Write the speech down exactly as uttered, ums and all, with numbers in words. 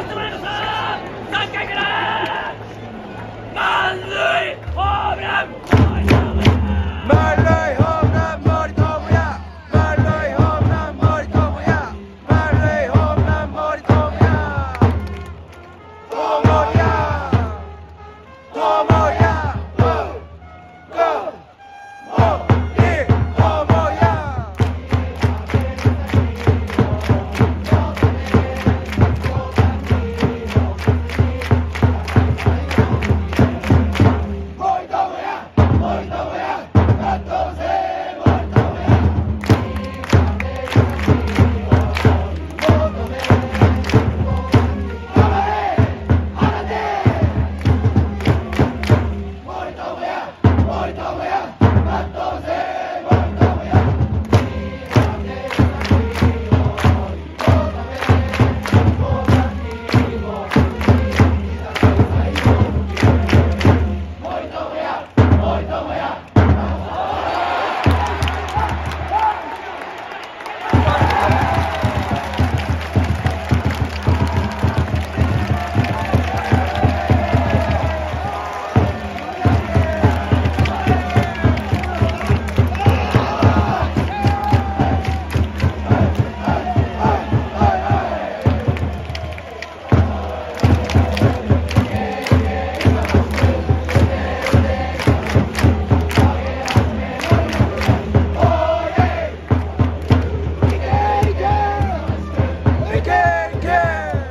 してもらいました。さんかいから満塁ホームラン満塁ホームラン森友哉満塁ホームラン森友哉満塁ホームラン森友哉友哉友哉いけいけ